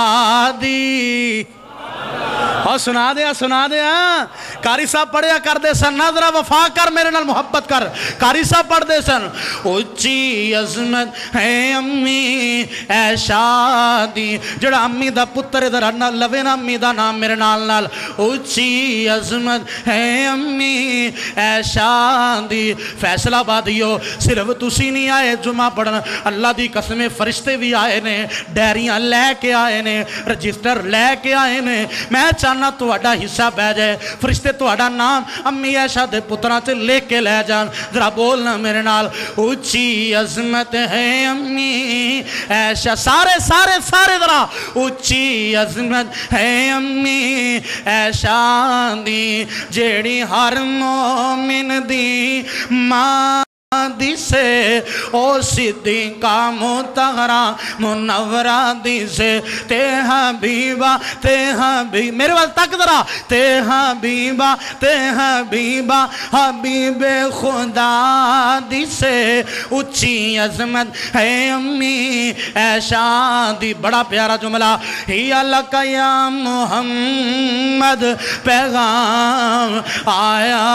دی اور سنا دیا سنا دیا کاری صاحب پڑھیا کر دے سن ناظرہ وفا کر میرے نال محبت کر کاری صاحب پڑھ دے سن اچھی عظمت ہے امی ایشا دی جڑا امی دا پتر ادھر لوے نا امی دا نام میرے نال نال اچھی عظمت ہے امی ایشا دی فیصلہ بادیو صرف تسی نہیں آئے جمعہ پڑھنا اللہ دی قسم فرشتے بھی آئے نے ڈیریاں لے کے آئے نے رجسٹر لے کے آئے نے میں چاہنا تو اڈا حصہ بہ جائے فرشتے تو اڈا نام امی ایشا دے پتران سے لے کے لے جان ذرا بولنا میرے نال اچھی عظمت ہے امی ایشا سارے سارے سارے ذرا اچھی عظمت ہے امی ایشا دی جیڑی ہر مومن دی ماں دی سے او صدیقہ مطہرہ منورہ دی سے تے حبیبہ تے حبیب میرے وقت تک ذرا تے حبیبہ تے حبیبہ حبیب خدا دی سے اچھی عظمت ہے امی عائشہ دی. بڑا پیارا جملہ ہی لک یا محمد پیغام آیا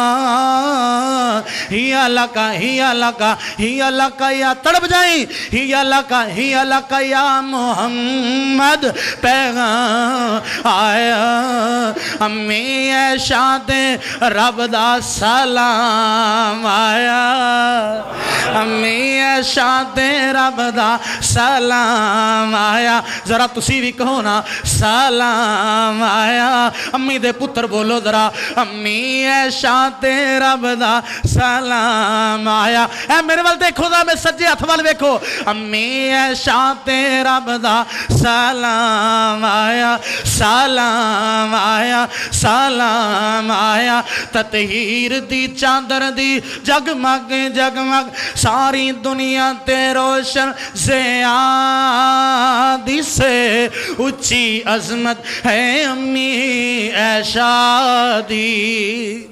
ہی لک ہی لک ہی لک یا تڑپ جائیں ہی لک ہی لک یا محمد پیغام آیا امی عائشہ دے رب دا سلام آیا امی عائشہ دے رب دا سلام آیا. ذرا تسی بھی کہو نا سلام آیا. امی دے پتر بولو ذرا امی عائشہ دے رب دا سلام آیا. اے میرے وال دیکھو دا میں سجے ہتھ وال ویکھو امی عائشہ دے رب دا سلام آیا سلام آیا سلام آیا. تطہیر دی چادر دی جگمگ جگمگ ساری دنیا تے روشن زیاں دی سے اچھی عظمت ہے امی عائشہ دی.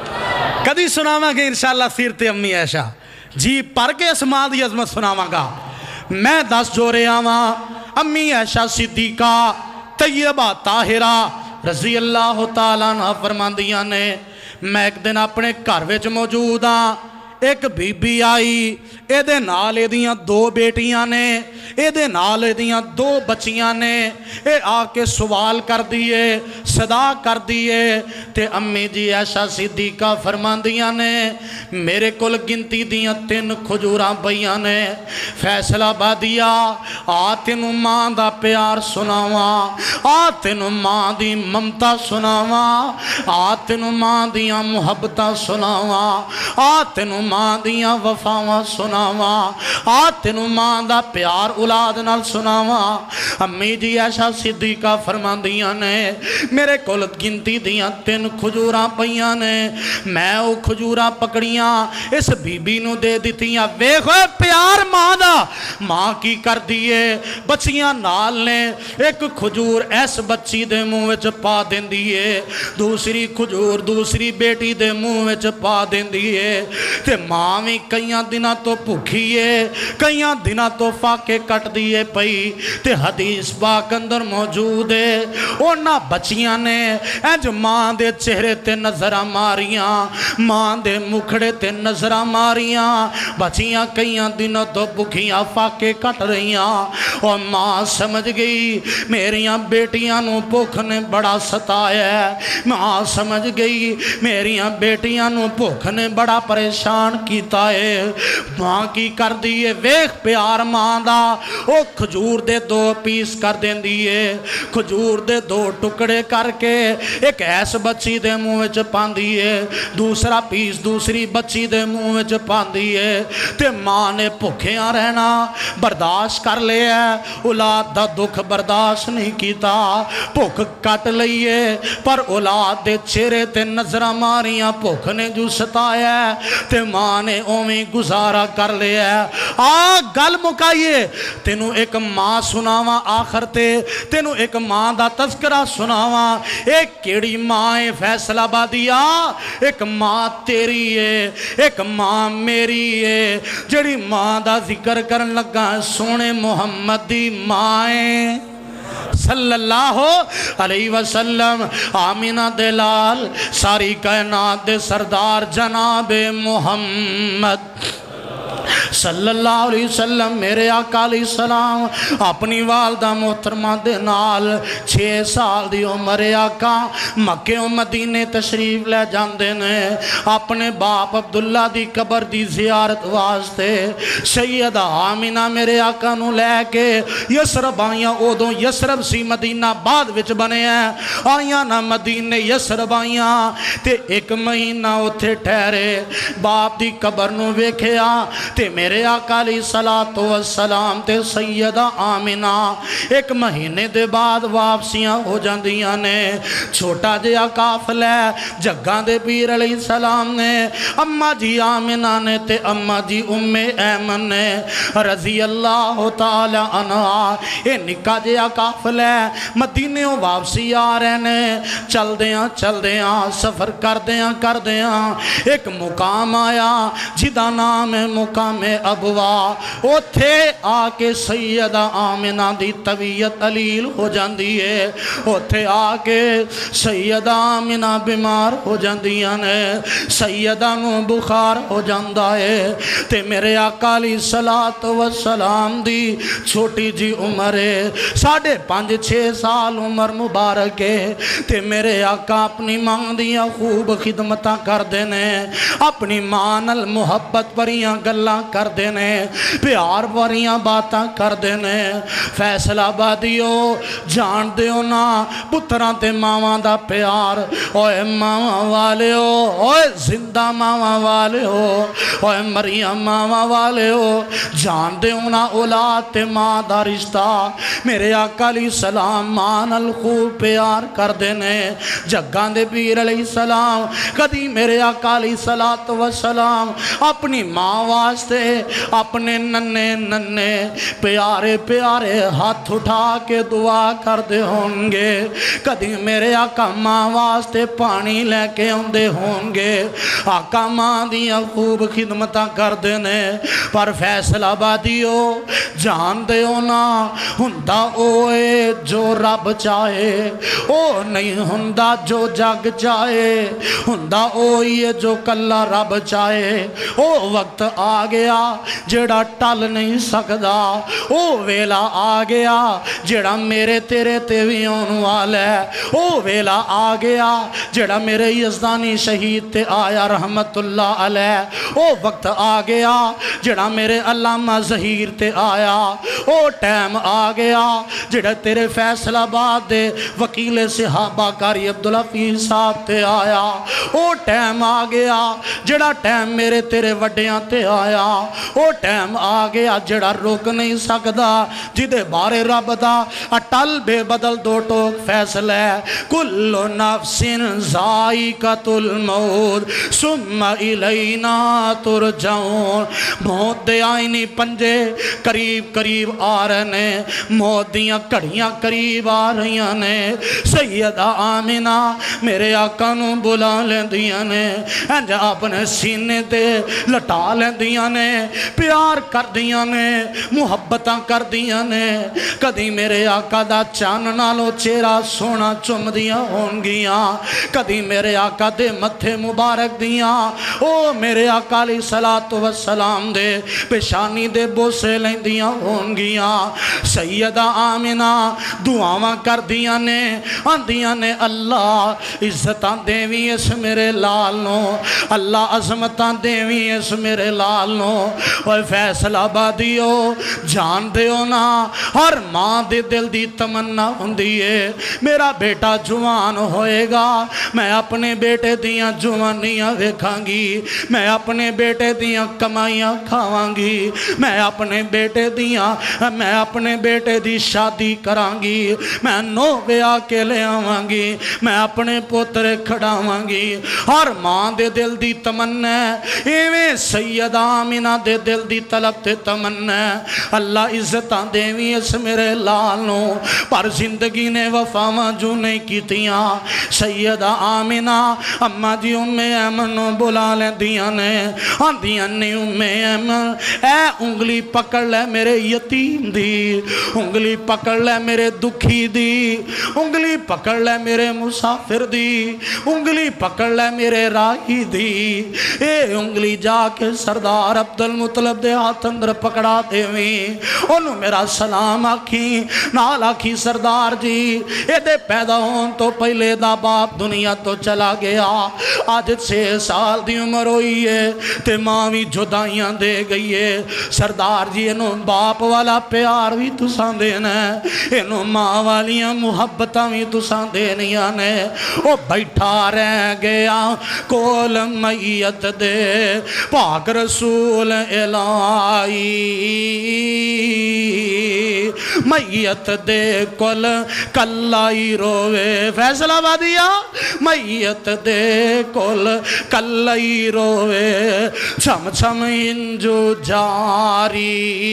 کدی سناواں گے انشاءاللہ سیرت امی عائشہ جی پر کے اسماء دی عظمت سناواں گا. میں دس جو رہے آواں امی عائشہ صدیقہ طیبہ طاہرہ رضی اللہ تعالیٰ عنہ فرماندیاں نے میں ایک دن اپنے گھر وچ موجود ہاں. ایک بی بی آئی اے دے نال اے دیاں دو بیٹیاں نے اے دے نال اے دیاں دو بچیاں نے اے آ کے سوال کر دیئے صدا کر دیئے تے امی جی عائشہ صدیقہ فرماندیاں نے میرے کل گنتی دیاں تین کھجوراں بیاں نے فیصلہ بادیا آ تینوں ماں دا پیار سناواں آ تینوں ماں دی ممتا سناواں آ تینوں ماں دیاں محبتاں سناواں آ تینوں ماں دیاں وفاواں سناواں آ تینوں ماں دا پیار اولاد نال سناواں. امی جی عائشہ صدیقہ فرماندیاں نے میرے کول گنتی دیاں تین کھجوراں پیاں نے میں او کھجوراں پکڑیاں اس بی بی نو دے دتیاں. ویکھو پیار ماں دا ماں کی کر دیئے بچیاں نال نے ایک کھجور ایس بچی دے منہ وچ پا دیندیے دوسری کھجور دوسری بیٹی دے منہ وچ پا دیندیے تے ماں بھی کئیاں دنہ تو بھوکھیے کئیاں دنہ تو فاقے کٹ دیئے پئی تے حدیث پاک اندر موجود ہے اونا بچیاں نے انج ماں دے چہرے تے نظرہ ماریاں ماں دے مکھڑے تے نظرہ ماریاں بچیاں کئیاں دنہ تو بھوکھیاں فاقے کٹ رہیاں اور ماں سمجھ گئی میریاں بیٹیاں نو بھوک نے بڑا ستایا ہے. ماں سمجھ گئی میریاں بیٹیاں نو بھوک نے بڑا پریشان کیتا ہے. ماں کی کر دیئے ویخ پیار ماں دا او کھجور دے دو پیس کر دین دیئے کھجور دے دو ٹکڑے کر کے ایک ایس بچی دے منہ وچ پان دیئے دوسرا پیس دوسری بچی دے منہ وچ پان دیئے تے ماں نے بھوکیاں رہنا برداشت کر لے ہے اولاد دا دکھ برداشت نہیں کیتا بھوک کٹ لئیے پر اولاد دے چہرے تے نظرہ ماریاں بھوک نے جو ستایا تے ماں نے اویں گزارا کر لیا آ گل مکائیے تینوں ایک ماں سناواں آخر تے تینوں ایک ماں دا تذکرہ سناواں ایک کیڑی ماں فیصلہ بادیا ایک ماں تیری ہے ایک ماں میری ہے جڑی ماں دا ذکر کرن لگا سونے محمد دی مائیں صلی اللہ علیہ وسلم آمینہ دلال ساری کائنات دے سردار جناب محمد صلی اللہ علیہ وسلم میرے آقا علیہ السلام اپنی والدہ محترمہ دے نال چھ سال دی عمر آقا مکہ و مدینے تشریف لے جاندے نے اپنے باپ عبداللہ دی قبر دی زیارت واسطے سیدہ آمینہ میرے آقا نو لے کے یسرب آئیاں اودوں یسرب سی مدینہ بعد وچ بنے ہیں آئیاں نہ مدینے یسرب آئیاں تے ایک مہینہ اتھے ٹھہرے باپ دی قبر نو ویکھیا تے میرے میرے آقا علیہ الصلوۃ والسلام تے سیدہ آمنہ ایک مہینے دے بعد واپسیاں ہو جاندیاں نے چھوٹا جہا قافلہ جگاں دے پیر علیہ السلام نے اماں جی آمنہ نے تے اماں جی ام ایمن نے رضی اللہ تعالی عنہ اے نکا جہا قافلہ مدینے واپسی آ رہے نے چل دیاں چل دیاں سفر کر دیاں کر دیاں ایک مقام آیا جدا نام ہے مقام ابوا اوتھے آ کے سیدہ آمنہ دی طبیعت علیل ہو جاندی ہے اوتھے آ کے سیدہ آمنہ بیمار ہو جاندیاں نے سیدہ نو بخار ہو جاندہ ہے تے میرے آقا علیہ الصلوۃ والسلام دی چھوٹی جی عمر ہے ساڑھے پانچ چھ سال عمر مبارک ہے تے میرے آقا اپنی ماں دیاں خوب خدمتاں کر دینے اپنی ماں نال محبت بریاں گلاں کر دینے پیار بریاں باتاں کر دینے فیصلہ آبادیو جان دیو نا پتراں تے ماواں دا پیار اوے ماواں والے ہو اوے زندہ ماواں والے ہو اوے مریم ماواں والے ہو جان دیو نا اولاد تے ماں دا رشتہ میرے آقا علیہ السلام ماں نال خوب پیار کر دینے جگاں دے پیر علیہ السلام کدی میرے آقا علیہ الصلوۃ والسلام اپنی ماں واسطے اپنے ننے ننے پیارے پیارے ہاتھ اٹھا کے دعا کر دے ہوں گے کدی میرے آقا ماں واسطے پانی لے کے آندے ہوں گے آقا ماں دیاں خوب خدمتاں کر دینے پر فیصلہ آبادیو جان دیو نا ہندہ اوے جو رب چاہے او نہیں ہندہ جو جگ چاہے ہندہ اوئے جو کلا رب چاہے او وقت آ گیا جڑا ٹل نہیں سکدا او ویلا آ گیا جڑا میرے تیرے تیوی ہون والا ہے او ویلا آ گیا جڑا میرے یزدانی شہید تے آیا رحمت اللہ علیہ او وقت آ گیا جڑا میرے علامہ ظہیر تے آیا او ٹائم آ گیا جڑا تیرے فیصلہ آباد دے وکیل صحابہ کاری عبدالحفیظ صاحب تے آیا او ٹائم آ گیا جڑا ٹائم میرے تیرے وڈیاں تے آیا او ٹائم آ گیا جڑا روک نہیں سکدا جدے بارے رب دا اٹل بے بدل دو ٹوک فیصلہ ہے کل نفس ذائقۃ الموت ثم الینا ترجعون موت دے آئینی پنجے قریب قریب آ رہے نے موت دیاں کڑیاں قریب آ رہی نے سیدہ آمنہ میرے آقا نو بلا لیندیاں نے انج اپنے سینے تے لٹا لیندیاں نے پیار کر دیاں نے محبتاں کر دیاں نے کدی میرے آقا دا چان نالو چہرہ سونا چم دیاں ہونگیاں کدی میرے آقا دے متھے مبارک دیاں او میرے آقا علیہ الصلوۃ والسلام دے پیشانی دے بوسے لیندیاں ہونگیاں سیدہ آمنہ دعاواں کر دیاں نے آندیاں نے اللہ عزتاں دیوی اس میرے لال نو اللہ عظمتاں دیوی اس میرے لال نو اور فیصلہ آبادیو جان دیو نا ہر ماں دے دل دی تمنا ہوندی ہے میرا بیٹا جوان ہوئے گا میں اپنے بیٹے دیاں جوانیاں ویکھاں گی میں اپنے بیٹے دیاں کمائیاں کھاواں گی میں اپنے بیٹے دیاں میں اپنے بیٹے دی شادی کراں گی میں نو بیاہ کے لے آواں گی میں اپنے پوترے کھڑاواں گی ہر ماں دے دل دی تمنا ہے ایویں سیدہ آمنہ دے دل دی طلب تے تمنا ہے اللہ عزتاں دیوی اس میرے لالوں پر زندگی نے وفاواں جو نہیں کیتیاں سیدہ آمنہ اماں جی ام ایمن بلا لیں دیاں نے آندیاں نے ام ایمن اے انگلی پکڑ لے میرے یتیم دی انگلی پکڑ لے میرے دکھی دی انگلی پکڑ لے میرے مسافر دی انگلی پکڑ لے میرے راہی دی اے انگلی جا کے سردار عبدالمطلب دے ہاتھ اندر پکڑا دیویں انہوں میرا سلام آکھی نال آکھی سردار جی اے دے پیدا ہون تو پہلے دا باپ دنیا تو چلا گیا آج چھ سال دی عمر ہوئی ہے تے ماں بھی جدائیاں دے گئی ہے سردار جی انہوں باپ والا پیار بھی تسان دینا ہے انہوں ماں والیاں محبتاں بھی تسان دینیاں نے او بیٹھا رہ گیا کول میت دے پاک رسول الہی میت دے کل کلائی روے فیصل آبادیا میت دے کل کلائی روے چھم چھم انجو جاری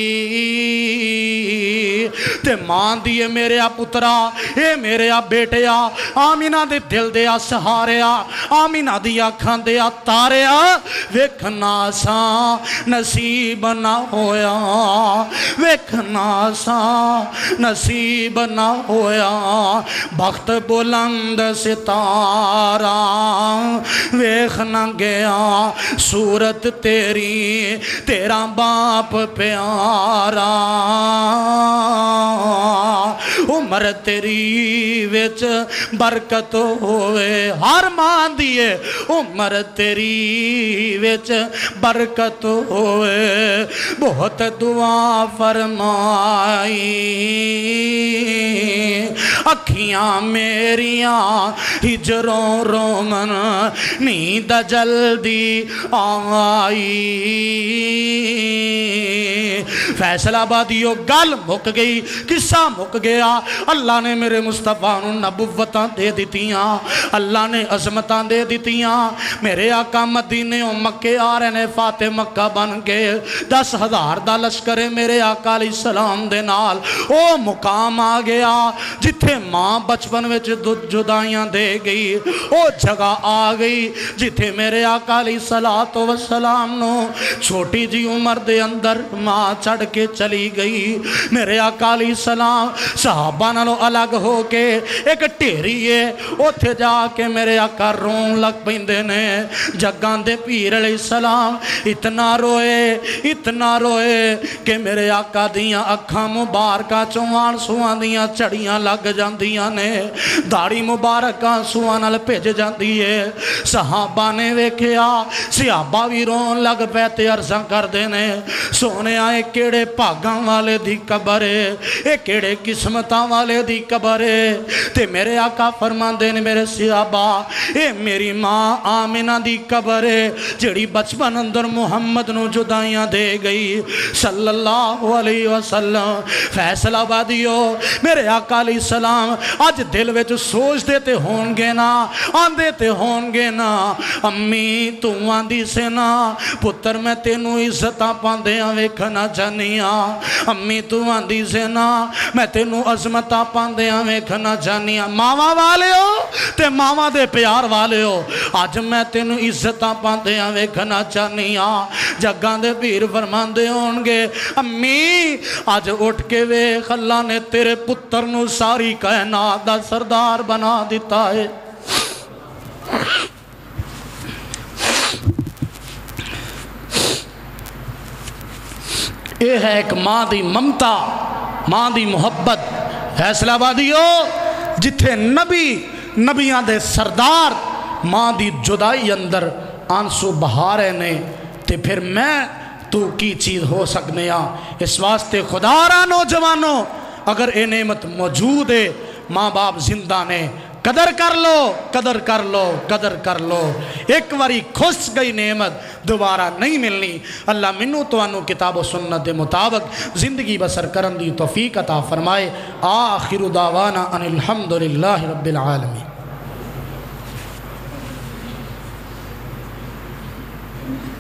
تے مان دیے میرے آ پترا اے میرے آ بیٹے آ آمینہ دے دل دے آ سہارے آ آمینہ دی آکھاں دے آ تارے آ ویکھنا سا نصیب نہ ہویا ویکھنا سا نصیب نہ ہویا بخت بلند ستارہ ویکھ نہ گیا صورت تیری تیرا باپ پیارا عمر تیری وچ برکت ہوئے ہر مان دیئے عمر تیری وچ برکت ہوئے بہت دعا فرمائی اکھیاں میریاں ہجروں رومن نیند جلدی آئی فیصل آبادیو گل مک گئی قصہ مک گیا اللہ نے میرے مصطفیٰ نبوتاں دے دیتیاں اللہ نے عظمتاں دے دیتیاں میرے آقا مدینے و مکے آ رہے نے فاتح مکہ بن کے دس ہزار دا لشکر میرے آقا علیہ السلام دے نال او مقام آ گیا جتھے ماں بچپن وچ جدائیاں دے گئی او جگہ آ گئی جتھے میرے آقا علیہ السلام نو چھوٹی جی عمر دے اندر ماں چڑھ کے چلی گئی میرے آقا علیہ السلام صحابہ نالو الگ ہو کے ایک ٹیری ہے اوتھے جا کے میرے آقا رون لگ پیندے نے جگان دے پیر علیہ السلام اتنا روئے اتنا روئے کہ میرے آقا دیاں اکھاں مبارکہ چوان سوان دیاں چڑیاں لگ جاندیاں نے داڑی مبارکہ سوان نال بھیج جاندی ہے صحابہ نے ویکھیا صحابہ بھی رون لگ پیتے عرضاں کر دینے سونے آئے کیڑے پاگاں والے دی قبرے اے کیڑے قسمتاں والے دی قبرے تے میرے آقا فرمان دینے میرے صحابہ اے میری ماں آمینہ دی قبرے جڑی بچپن اندر محمد نو جدائیاں دے گئی صلی اللہ علیہ وسلم فیصل آبادیو میرے آقا علیہ السلام آج دل وچ سوچ دیتے ہونگے نا آن دیتے ہونگے نا امی تو آندی سے نا پتر میں تینوں عزتاں پاندیاں ویکھنا چاہنیاں امی تو آندی سے نا میں تینوں عظمتاں پاندیاں ویکھنا چاہنیاں ماما والے ہو تے ماما دے پیار والے ہو آج میں تینوں عزتاں پاندیاں ویکھنا چاہنیاں جگاں دے پیر فرمان دے ہونگے امی آج اٹھ کے ویکھ اللہ نے تیرے پتر نو ساری کائنات دا سردار بنا دیتا ہے یہ ہے ایک ماں دی ممتا ماں دی محبت فیصل آبادیو جتھے نبی نبیاں دے سردار ماں دی جدائی اندر آنسو بہارے نے تے پھر میں تو کی چیز ہو سکنے آ اس واسطے خدا را نوجوانوں اگر اے نعمت موجود ہے ماں باپ زندہ نے قدر کر لو قدر کر لو قدر کر لو ایک واری خوش گئی نعمت دوبارہ نہیں ملنی اللہ منو تو انو کتاب و سنت دے مطابق زندگی بسر کرن دی توفیق عطا فرمائے آخر دعوانا ان الحمدللہ رب العالمین